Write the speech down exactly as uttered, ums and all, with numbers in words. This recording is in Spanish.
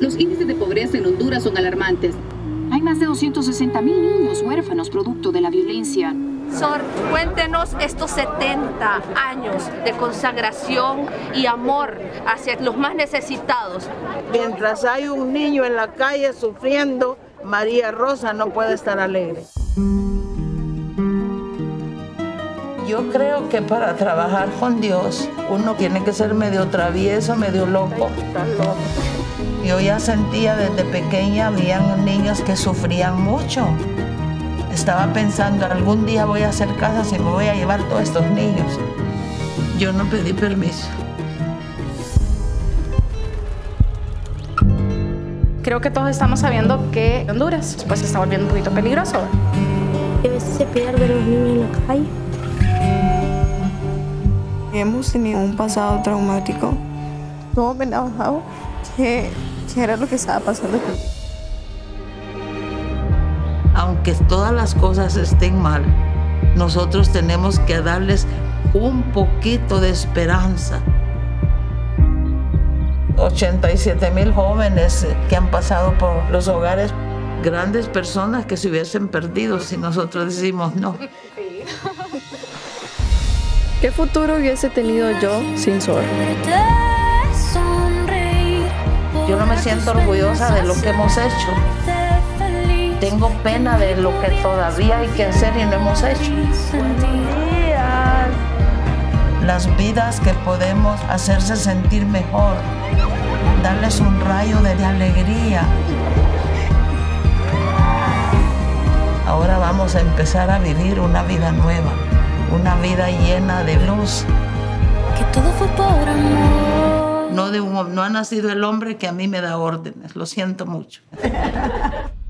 los índices de pobreza en Honduras son alarmantes. Hay más de doscientos sesenta mil niños huérfanos producto de la violencia. Sor, cuéntenos estos setenta años de consagración y amor hacia los más necesitados. Mientras hay un niño en la calle sufriendo, María Rosa no puede estar alegre. Yo creo que para trabajar con Dios, uno tiene que ser medio travieso, medio loco. Yo ya sentía desde pequeña, habían niños que sufrían mucho. Estaba pensando, algún día voy a hacer casas y me voy a llevar todos estos niños. Yo no pedí permiso. Creo que todos estamos sabiendo que Honduras pues, se está volviendo un poquito peligroso. A veces se pierden los niños en la calle. Hemos tenido un pasado traumático. No me enojaba que, que era lo que estaba pasando conmigo. Aunque todas las cosas estén mal, nosotros tenemos que darles un poquito de esperanza. ochenta y siete mil jóvenes que han pasado por los hogares, grandes personas que se hubiesen perdido si nosotros decimos no. ¿Qué futuro hubiese tenido yo sin Sor? Yo no me siento orgullosa de lo que hemos hecho. Tengo pena de lo que todavía hay que hacer y no hemos hecho. Las vidas que podemos hacerse sentir mejor, darles un rayo de alegría. Ahora vamos a empezar a vivir una vida nueva, una vida llena de luz. Que todo fue por amor. No, de un, no ha nacido el hombre que a mí me da órdenes, lo siento mucho.